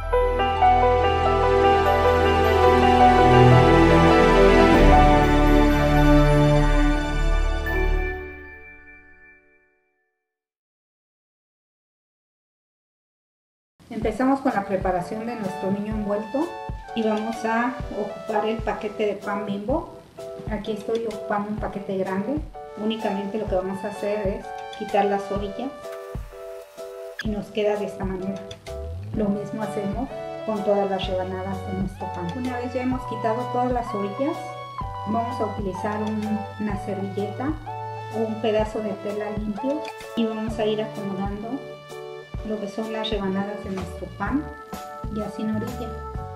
Empezamos con la preparación de nuestro niño envuelto y vamos a ocupar el paquete de pan Bimbo. Aquí estoy ocupando un paquete grande. Únicamente lo que vamos a hacer es quitar las orillas y nos queda de esta manera. Lo mismo hacemos con todas las rebanadas de nuestro pan. Una vez ya hemos quitado todas las orillas, vamos a utilizar una servilleta o un pedazo de tela limpio y vamos a ir acomodando lo que son las rebanadas de nuestro pan, ya sin orilla.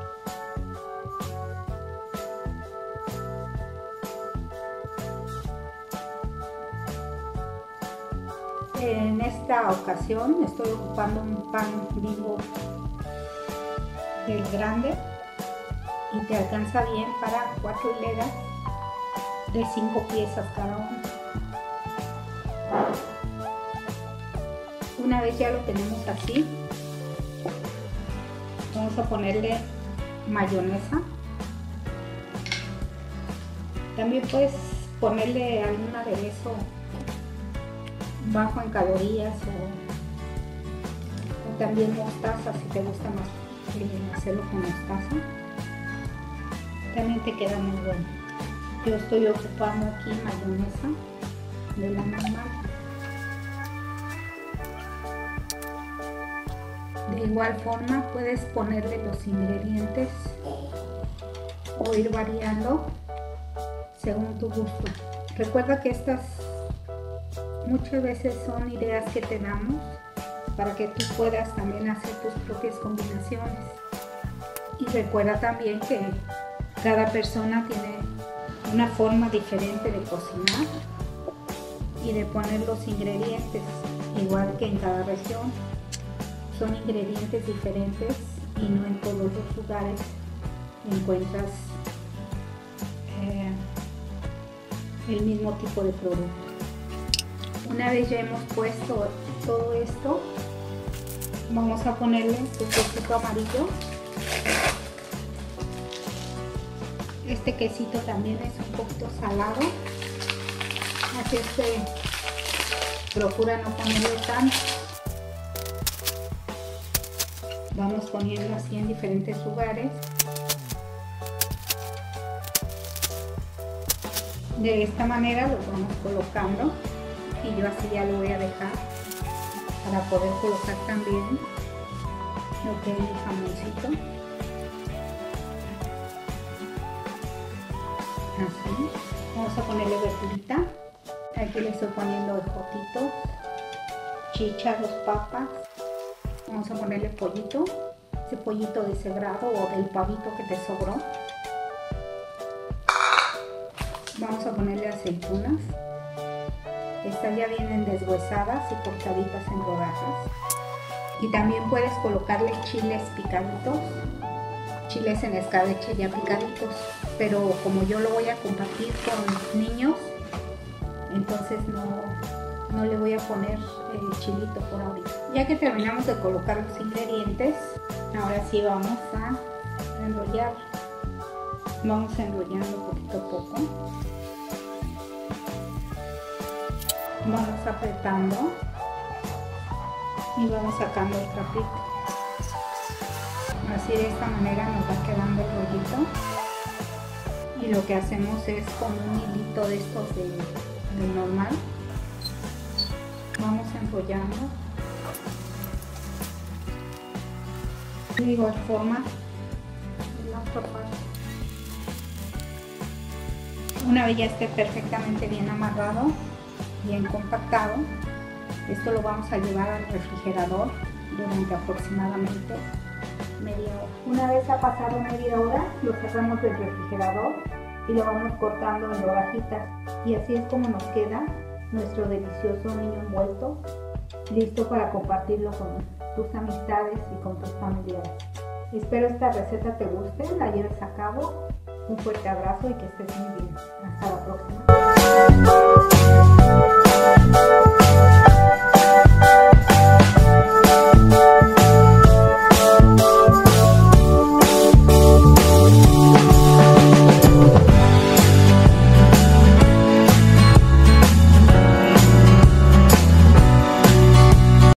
En esta ocasión estoy ocupando un pan Bimbo del grande y te alcanza bien para 4 hileras de 5 piezas cada una. Una vez ya lo tenemos así, vamos a ponerle mayonesa. También puedes ponerle algún aderezo bajo en calorías o también mostaza si te gusta más hacerlo con mostaza. También te queda muy bueno. Yo estoy ocupando aquí mayonesa de la normal. De igual forma puedes ponerle los ingredientes o ir variando según tu gusto. Recuerda que estas muchas veces son ideas que te damos para que tú puedas también hacer tus propias combinaciones. Y recuerda también que cada persona tiene una forma diferente de cocinar y de poner los ingredientes, igual que en cada región. Son ingredientes diferentes y no en todos los lugares encuentras el mismo tipo de producto. Una vez ya hemos puesto todo esto, vamos a ponerle su quesito amarillo. Este quesito también es un poquito salado, así es que procura no ponerle tanto. Vamos poniendo así en diferentes lugares. De esta manera los vamos colocando y yo así ya lo voy a dejar para poder colocar también lo que es el jamoncito. Así. Vamos a ponerle verdurita. Aquí le estoy poniendo ejotitos, chícharos, papas. Vamos a ponerle pollito, ese pollito deshebrado o del pavito que te sobró. Vamos a ponerle aceitunas. Estas ya vienen deshuesadas y cortaditas en rodajas. Y también puedes colocarle chiles picaditos, chiles en escabeche ya picaditos. Pero como yo lo voy a compartir con niños, entonces no le voy a poner el chilito por ahorita. Ya que terminamos de colocar los ingredientes, ahora sí vamos a enrollar. Vamos enrollando poquito a poco. Vamos apretando y vamos sacando el trapito. Así de esta manera nos va quedando el rollito. Y lo que hacemos es con un hilito de estos de normal. Vamos enrollando. De igual forma, la otra parte. Una vez ya esté perfectamente bien amarrado, bien compactado, esto lo vamos a llevar al refrigerador durante aproximadamente media hora. Una vez ha pasado media hora, lo sacamos del refrigerador y lo vamos cortando en rodajitas. Y así es como nos queda nuestro delicioso niño envuelto, listo para compartirlo con tus amistades y con tus familiares. Espero esta receta te guste, la lleves a cabo. Un fuerte abrazo y que estés muy bien. Hasta la próxima.